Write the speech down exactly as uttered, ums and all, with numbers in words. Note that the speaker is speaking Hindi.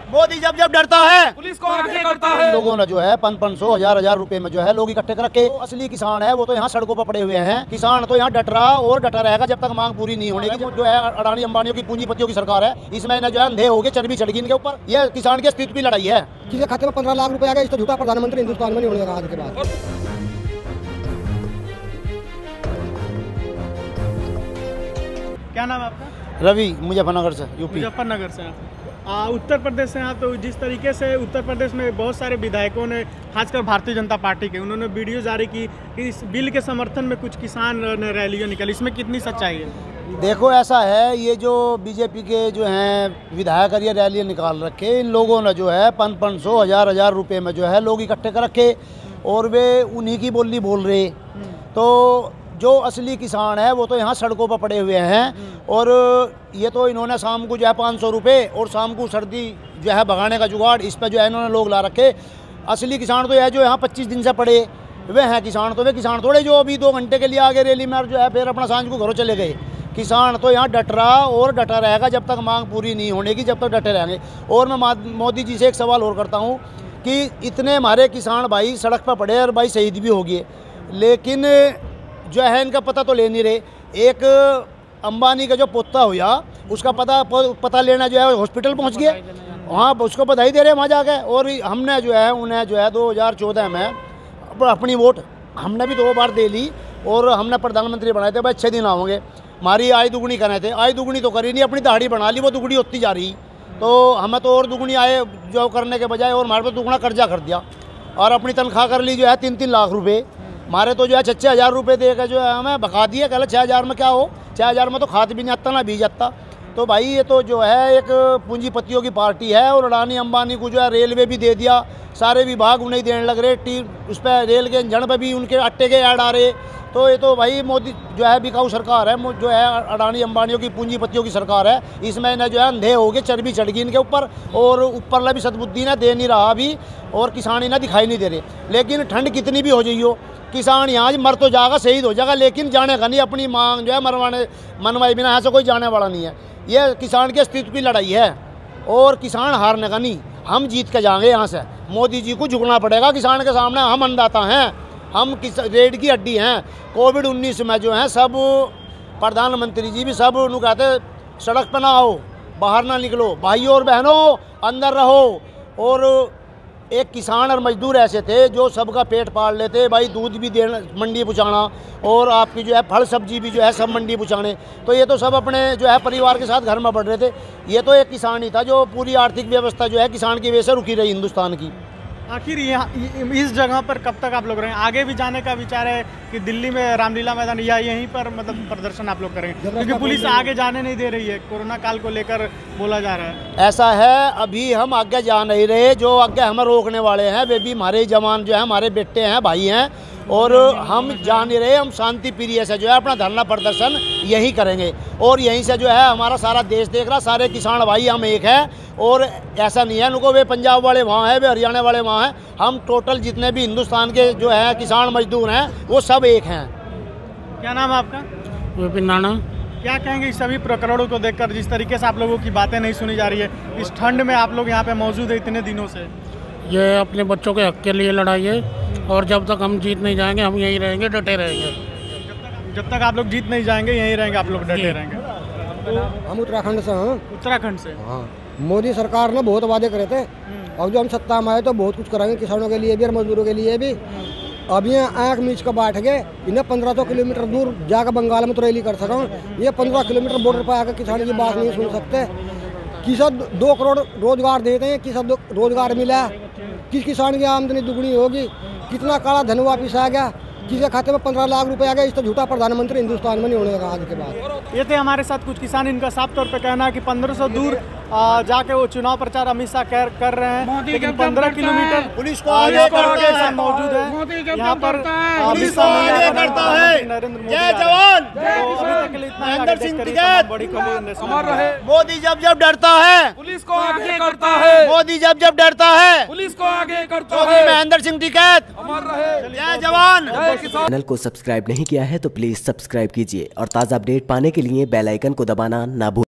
मोदी जब जब डरता है पुलिस को आगे करता है। लोगों ने जो है पाँच पाँच सौ हजार हजार रुपए में जो है लोग इकट्ठे कर रखे। असली किसान है वो तो यहाँ सड़कों पर पड़े हुए हैं। किसान तो यहाँ डट रहा और डटा रहेगा जब तक मांग पूरी नहीं होने की। जो है अडानी अंबानियों की पूंजीपतियों की सरकार है, इसमें जो है अंधे हो गए, चर्बी चढ़ गई इनके ऊपर। यह किसान के अस्तित्व की लड़ाई है। किसी खाते में पंद्रह लाख रुपए आ गए, इस तो झूठा प्रधानमंत्री हिंदुस्तान में नहीं होने आज के बाद। क्या नाम है आपका? रवि, मुजफ्फरनगर से, यूपी। मुजफ्फरनगर से आ, उत्तर प्रदेश से आप। तो जिस तरीके से उत्तर प्रदेश में बहुत सारे विधायकों ने, खासकर भारतीय जनता पार्टी के, उन्होंने वीडियो जारी की कि इस बिल के समर्थन में कुछ किसान ने रैलियां निकाली, इसमें कितनी सच्चाई है? देखो ऐसा है, ये जो बीजेपी के जो हैं विधायक ये रैलियाँ निकाल रखे, इन लोगों ने जो है पाँच पाँच सौ हजार हजार रुपये में जो है लोग इकट्ठे कर रखे और वे उन्हीं की बोली बोल रहे। तो जो असली किसान है वो तो यहाँ सड़कों पर पड़े हुए हैं। और ये तो इन्होंने शाम को जो है पाँच सौ रुपये और शाम को सर्दी जो है भगाने का जुगाड़, इस पर जो है इन्होंने लोग ला रखे। असली किसान तो है जो यहाँ पच्चीस दिन से पड़े वे हैं किसान। तो वे किसान थोड़े जो अभी दो घंटे के लिए आगे रैली में जो है फिर अपना सांझ को घरों चले गए। किसान तो यहाँ डट रहा और डटा रहेगा जब तक मांग पूरी नहीं होने की, जब तक डटे रहेंगे। और मैं मोदी जी से एक सवाल और करता हूँ कि इतने हमारे किसान भाई सड़क पर पड़े और भाई शहीद भी हो गए, लेकिन जो है इनका पता तो ले नहीं रहे। एक अंबानी का जो पोता हुआ उसका पता पता लेना जो है हॉस्पिटल पहुंच गया, वहाँ उसको बधाई दे रहे हैं वहाँ जाकर। और हमने जो है उन्हें जो है दो हज़ार चौदह में अपनी वोट हमने भी दो बार दे ली और हमने प्रधानमंत्री बनाए थे। भाई छः दिन आओगे, हमारी आय दुगनी करने थे, आय दुगनी तो करी नहीं, अपनी दाढ़ी बना ली, वो दुगनी होती जा रही। तो हमें तो और दुगनी आय जो करने के बजाय और हमारे पर दुगना कर्जा कर दिया और अपनी तनख्वाह कर ली जो है तीन तीन लाख रुपये। हमारे तो जो है छः छः हज़ार रुपये दे के जो है हमें भगा दिए। कल छः हज़ार में क्या हो, छः हज़ार में तो खाद भी नहीं आता ना बीज आता। तो भाई ये तो जो है एक पूंजीपतियों की पार्टी है। और अडानी अंबानी को जो है रेलवे भी दे दिया, सारे विभाग उन्हें देने लग रहे। टी उस पर रेल के इंजन पर भी उनके अट्टे के ऐड आ रहे। तो ये तो भाई मोदी जो है बिकाऊ सरकार है, जो है अडानी अंबानियों की पूंजीपतियों की सरकार है। इसमें न जो है अंधे हो गए, चर्बी चढ़ गई इनके ऊपर और ऊपर भी सद्बुद्धि ने दे नहीं रहा अभी और किसान इन्हें दिखाई नहीं दे रहे। लेकिन ठंड कितनी भी हो जाइए हो, किसान यहाँ मर तो जाएगा, शहीद हो जाएगा, लेकिन जाने का नहीं। अपनी मांग जो है मरवाने मनवाए बिना ऐसा कोई जाने वाला नहीं है। ये किसान के अस्तित्व की लड़ाई है और किसान हारने का नहीं, हम जीत के जाएंगे यहाँ से। मोदी जी को झुकना पड़ेगा किसान के सामने। हम अन्नदाता हैं, हम किस रेड की हड्डी हैं। कोविड उन्नीस में जो है सब प्रधानमंत्री जी भी सब उन्होंने कहते सड़क पर ना आओ, बाहर ना निकलो, भाइयों और बहनों अंदर रहो। और एक किसान और मजदूर ऐसे थे जो सबका पेट पाल लेते भाई, दूध भी देना मंडी पहुँचाना और आपकी जो है फल सब्जी भी जो है सब मंडी पहुँचाने। तो ये तो सब अपने जो है परिवार के साथ घर में बढ़ रहे थे। ये तो एक किसान ही था जो पूरी आर्थिक व्यवस्था जो है किसान की वजह से रुकी रही हिंदुस्तान की। आखिर यहाँ इस जगह पर कब तक आप लोग रहें? आगे भी जाने का विचार है कि दिल्ली में रामलीला मैदान या यहीं पर मतलब प्रदर्शन आप लोग करेंगे? क्योंकि पुलिस आगे जाने नहीं दे रही है, कोरोना काल को लेकर बोला जा रहा है। ऐसा है, अभी हम आगे जा नहीं रहे। जो आगे हमें रोकने वाले हैं वे भी हमारे जवान जो है, हमारे बेटे हैं, भाई हैं। और हम जा नहीं रहे, हम शांति प्रिय से जो है अपना धरना प्रदर्शन यही करेंगे। और यहीं से जो है हमारा सारा देश देख रहा, सारे किसान भाई हम एक हैं। और ऐसा नहीं है उनको वे पंजाब वाले वहाँ हैं, वे हरियाणा वाले वहाँ हैं। हम टोटल जितने भी हिंदुस्तान के जो है किसान मजदूर हैं वो सब एक हैं। क्या नाम है आपका? विपिन राणा। क्या कहेंगे इस सभी प्रकरणों को देखकर, जिस तरीके से आप लोगों की बातें नहीं सुनी जा रही है? इस ठंड में आप लोग यहाँ पे मौजूद है इतने दिनों से। ये अपने बच्चों के हक के लिए लड़ाई है और जब तक हम जीत नहीं जाएंगे हम यहीं रहेंगे, डटे रहेंगे। जब तक जब तक आप लोग जीत नहीं जाएंगे यहीं रहेंगे, आप लोग डटे रहेंगे। हम उत्तराखंड से हैं। उत्तराखंड से? हाँ, मोदी सरकार ने बहुत वादे करे थे और जो हम सत्ता में आए तो बहुत कुछ कराएंगे किसानों के लिए भी और मजदूरों के लिए भी। अब ये आँख मीच कर बैठ गए, इन्हें पंद्रह सौ किलोमीटर दूर जाकर बंगाल में तो रैली कर सका। ये पंद्रह किलोमीटर बॉर्डर पर आकर किसान की बात नहीं सुन सकते। किसा दो करोड़ रोजगार देते हैं, किसा रोजगार मिला, किस किसान की आमदनी दुगनी होगी, कितना काला धन वापिस आ गया, किसी खाते में पंद्रह लाख रुपए आ गए, इस तो झूठा प्रधानमंत्री हिंदुस्तान में नहीं होने लगा आज के बाद। ये थे हमारे साथ कुछ किसान, इनका साफ तौर पे कहना है कि पंद्रह सौ दूर जाके वो चुनाव प्रचार अमित शाह कर, कर रहे हैं, लेकिन पंद्रह किलोमीटर पुलिस को आगे करता है, मौजूद है यहाँ पर। पुलिस को आगे करता है। नरेंद्र मोदी जय जवान, महेंद्र सिंह टिकैत, बड़ी अमर रहे। मोदी जब जब डरता है पुलिस को आगे करता है। मोदी जब जब डरता है पुलिस को आगे करता है। महेंद्र सिंह टिकैत, अमर रहे। जय जवान। चैनल को सब्सक्राइब नहीं किया है तो प्लीज सब्सक्राइब कीजिए और ताज़ा अपडेट पाने के लिए बेल आइकन को दबाना ना भूलें।